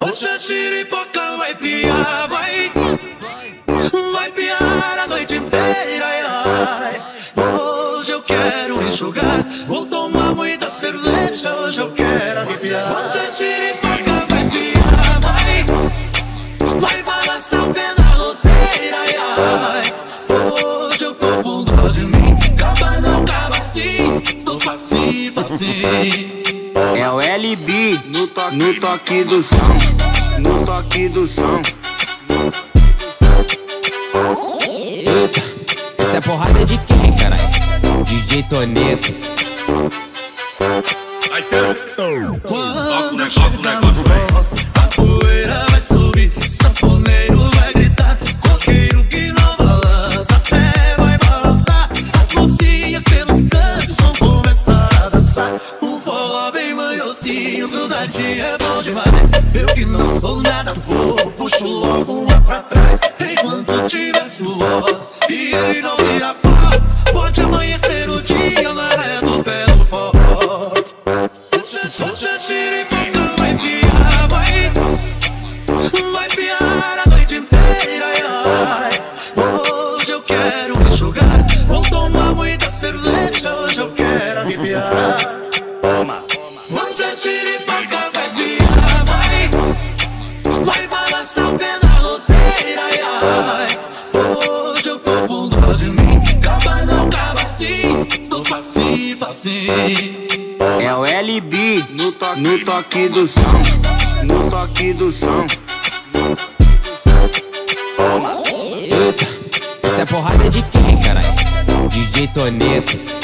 Hoje a xiripoca vai piar, vai piar a noite inteira, ai, ai. Hoje eu quero enxugar, vou tomar muita cerveja, hoje eu quero arrepiar. Hoje a xiripoca vai piar, vai balançar o pé na roceira, ai, ai. Hoje eu tô com dor de mim, acaba não acaba assim, tô facinho, facinho. É o LB no toque do som, no toque do som. Eita, essa é porrada de quem, caralho? DJ Toneto. Quando chega no forró, a poeira vai subir, sanfoneiro vai gritar, coqueiro que não balança, até vai balançar. As mocinhas pelos cantos vão começar a dançar. Um forró bem manhosinho, grudadinho é bom demais. Eu que não sou nada bobo, puxo logo lá pra trás. Enquanto tiver suor e ele não vira pó, pode amanhecer o dia na ré do pé do forró. Hoje a xiripoca vai piar, vai piar a noite inteira, ai, ai. Hoje eu quero enxugar, vou tomar muita cerveja, hoje eu quero arrepiar. Hoje a xiripoca vai piar, vai balançar o pé na roceira, ai, ai. Hoje eu tô com dor de mim, acaba não acaba assim, tô facinho, facinho. É o LB no toque do som, no toque do som. Eita, essa é porrada de quem, caralho? DJ Toneto.